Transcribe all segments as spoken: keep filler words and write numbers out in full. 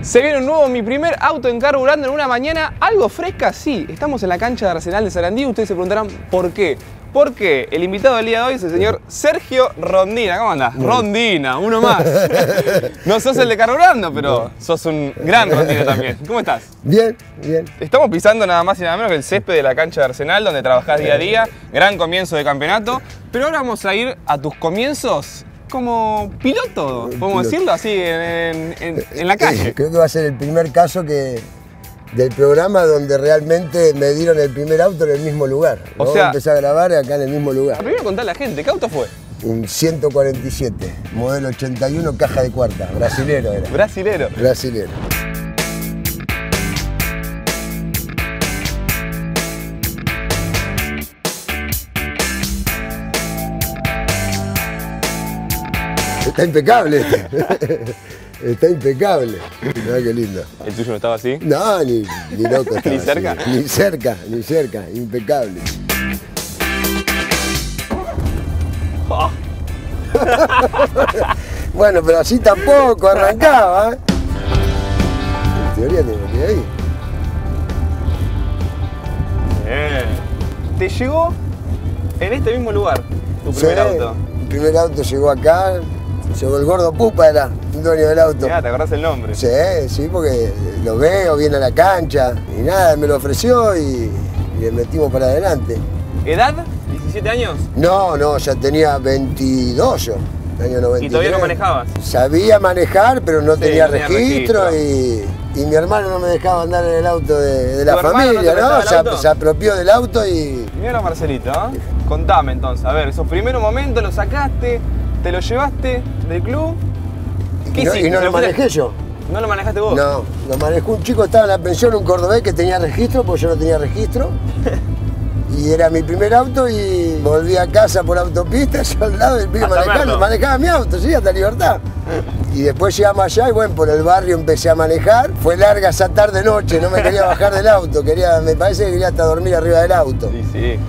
Se viene un nuevo Mi Primer Auto en Carburando en una mañana algo fresca, sí. Estamos en la cancha de Arsenal de Sarandí y ustedes se preguntarán ¿por qué? Porque el invitado del día de hoy es el señor Sergio Rondina. ¿Cómo andás? Rondina, uno más. No sos el de Carburando, pero sos un gran Rondina también. ¿Cómo estás? Bien, bien. Estamos pisando nada más y nada menos que el césped de la cancha de Arsenal, donde trabajás día a día. Gran comienzo de campeonato. Pero ahora vamos a ir a tus comienzos como piloto, podemos decirlo así, en, en, en la calle. Creo que va a ser el primer caso que del programa donde realmente me dieron el primer auto en el mismo lugar. O ¿no? sea, empecé a grabar acá en el mismo lugar. Primero contá a la gente, ¿qué auto fue? Un ciento cuarenta y siete, modelo ochenta y uno, caja de cuarta, brasilero era. Brasilero. Brasilero. Está impecable este. Está impecable. Mirá qué lindo. ¿El tuyo no estaba así? No, ni, ni loco estaba. ¿Ni cerca? Así. Ni cerca, ni cerca. Impecable. Oh. Bueno, pero así tampoco arrancaba. ¿eh? En teoría tengo que ir ahí. Bien. ¿Te llegó en este mismo lugar tu primer Sí, auto? Mi primer auto llegó acá. Llegó el gordo Pupa, era el dueño del auto. Mirá, ¿te acordás el nombre? Sí, sí, porque lo veo, viene a la cancha y nada, me lo ofreció y, y le metimos para adelante. ¿Edad? ¿diecisiete años? No, no, ya tenía veintidós yo, año noventa y tres. ¿Y todavía no manejabas? Sabía manejar, pero no Sí, tenía no tenía registro, registro. Y, y mi hermano no me dejaba andar en el auto de, de la ¿Tu hermano no familia, te ¿no? prestaba el Se, auto? se apropió del auto y... Mira Marcelito, ¿eh? Contame entonces, a ver, esos primeros momentos lo sacaste, te lo llevaste del club. ¿Qué Y no, hiciste? y no lo manejé yo. ¿No lo manejaste vos? No, lo manejó un chico, estaba en la pensión, un cordobés que tenía registro, porque yo no tenía registro. Y era mi primer auto y volví a casa por autopista, yo al lado del pibe Hasta manejando, Merlo. manejaba mi auto, sí, hasta Libertad. Y después llegamos allá y bueno, por el barrio empecé a manejar. Fue larga esa tarde noche, no me quería bajar del auto, quería, me parece que quería hasta dormir arriba del auto. Sí, sí.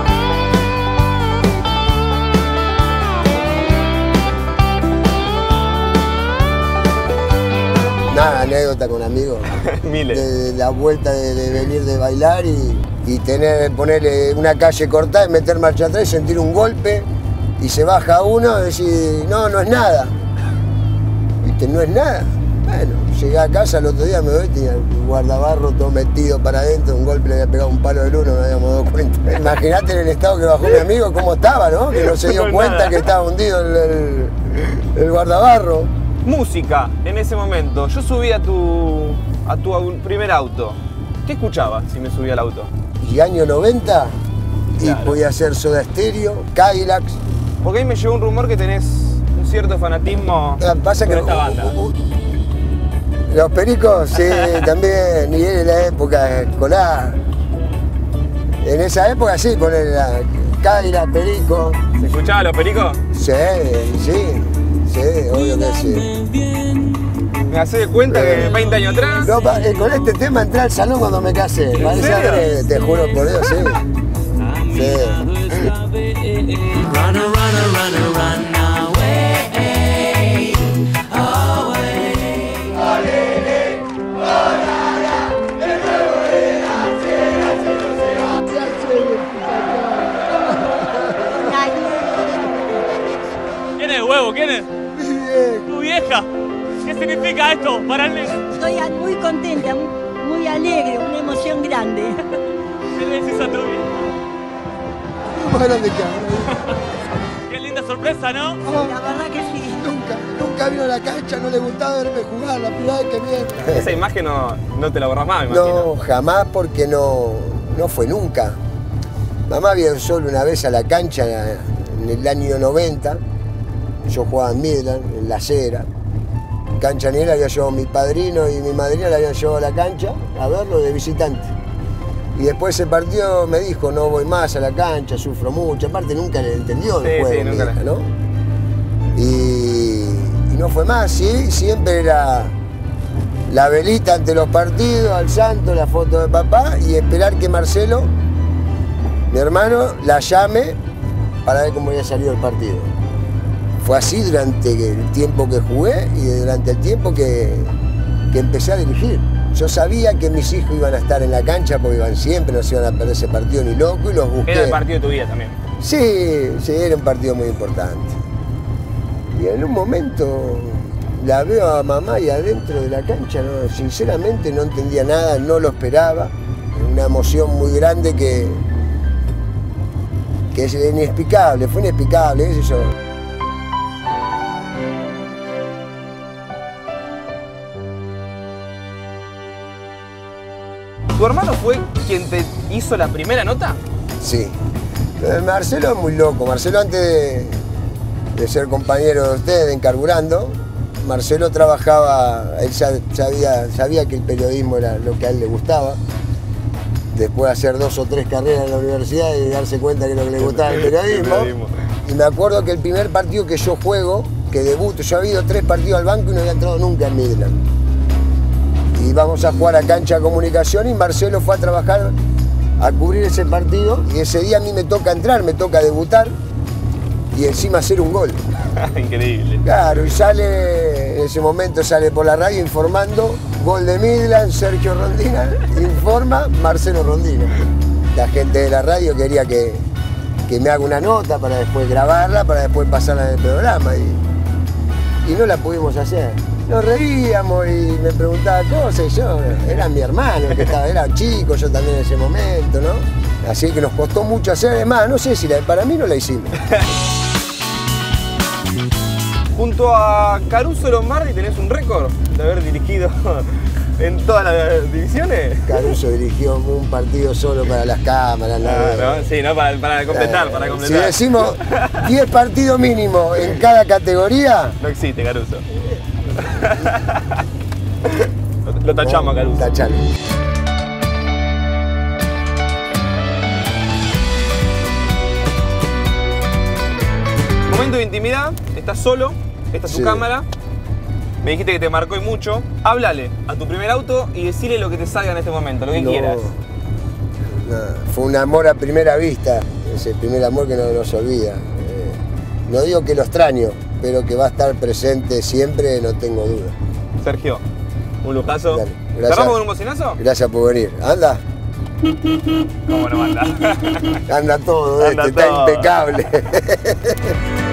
Nada, anécdota con amigos. Miles. De, de la vuelta de, de venir de bailar y, y tener, ponerle una calle cortada y meter marcha atrás y sentir un golpe y se baja uno y decir, no, no es nada. ¿Viste? No es nada. Bueno, llegué a casa el otro día, me doy, tenía el guardabarro todo metido para adentro, un golpe le había pegado un palo del uno, no habíamos dado cuenta. Imagínate en el estado que bajó mi amigo, cómo estaba, ¿no? Que no se dio No es cuenta nada. que estaba hundido el, el, el guardabarro. Música, en ese momento. Yo subí a tu, a tu au- primer auto. ¿Qué escuchabas si me subía al auto? Y año noventa, y Claro. podía ser Soda Stereo, Cadillacs. Porque ahí me llegó un rumor que tenés un cierto fanatismo Ah, Pasa que por esta banda. uh, uh, los pericos, sí, también, y era la época escolar. En esa época sí, poner la Cadillac, perico. ¿Se escuchaba los pericos? Sí, sí, sí, obvio que sí. Me hace de cuenta que veinte años atrás. No, pa- eh, con este tema entré al salón cuando me casé. Parece serio? adrede, te juro por Dios, sí. Sí. Run, run, run, run away, away. ¿Quién es huevo? ¿Quién es? Tu vieja. ¿Qué significa esto para el nene? Estoy muy contenta, muy alegre, una emoción grande. ¿Qué le decís a tu vieja? Más grande que ahora. Qué linda sorpresa, ¿no? La verdad que sí. Nunca, nunca vino a la cancha, no le gustaba verme jugar, la primera vez que viene. Esa imagen no, no te la borras más, me imagino. No, jamás porque no, no fue nunca. Mamá vino solo una vez a la cancha en el año noventa. Yo jugaba en Midland, en La Cera. Cancha negra había llevado mi padrino y mi madrina la habían llevado a la cancha a verlo de visitante. Y después ese partido me dijo, no voy más a la cancha, sufro mucho. Aparte nunca le entendió el Sí, juego, sí, mi nunca hija, le- ¿no? Y, y no fue más, sí, siempre era la velita ante los partidos, al santo, la foto de papá y esperar que Marcelo, mi hermano, la llame para ver cómo había salido el partido. Fue así durante el tiempo que jugué y durante el tiempo que, que empecé a dirigir. Yo sabía que mis hijos iban a estar en la cancha porque iban siempre, no se iban a perder ese partido ni loco y los busqué. Era el partido de tu vida también. Sí, sí, era un partido muy importante. Y en un momento la veo a mamá y adentro de la cancha, no, sinceramente no entendía nada, no lo esperaba. Una emoción muy grande que, que es inexplicable, fue inexplicable, qué sé yo. ¿Tu hermano fue quien te hizo la primera nota? Sí. Eh, Marcelo es muy loco. Marcelo, antes de, de ser compañero de ustedes en Carburando, Marcelo trabajaba, él ya sabía, sabía que el periodismo era lo que a él le gustaba. Después de hacer dos o tres carreras en la universidad y darse cuenta que lo que le gustaba el periodismo. Y me acuerdo que el primer partido que yo juego, que debuto, yo había ido tres partidos al banco y no había entrado nunca en Midland. Y vamos a jugar a cancha de comunicación y Marcelo fue a trabajar a cubrir ese partido y ese día a mí me toca entrar, me toca debutar y encima hacer un gol. Increíble. Claro, y sale, en ese momento sale por la radio informando, gol de Midland, Sergio Rondina, informa Marcelo Rondina. La gente de la radio quería que, que me haga una nota para después grabarla, para después pasarla en el programa y, y no la pudimos hacer. Nos reíamos y me preguntaba cosas y yo, era mi hermano que estaba, era chico yo también en ese momento, ¿no? Así que nos costó mucho hacer, además, no sé si la, para mí no la hicimos. Junto a Caruso Lombardi tenés un récord de haber dirigido en todas las divisiones. Caruso dirigió un partido solo para las cámaras. Ah, ¿no? Sí, ¿no? Para, para completar, eh, para completar. Si decimos diez partidos mínimos en cada categoría... No existe, Caruso. Lo tachamos a Caruso. Tachalo. Momento de intimidad, estás solo, esta es tu Sí. cámara. Me dijiste que te marcó y mucho. Háblale a tu primer auto y decile lo que te salga en este momento, lo que No, quieras. no, fue un amor a primera vista, ese primer amor que no nos olvida. Eh, no digo que lo extraño, pero que va a estar presente siempre, no tengo duda. Sergio, un lujazo. Dale, gracias. ¿Cerramos con un bocinazo? Gracias por venir. Anda, ¿Cómo no anda? anda todo, Anda este, todo. está impecable.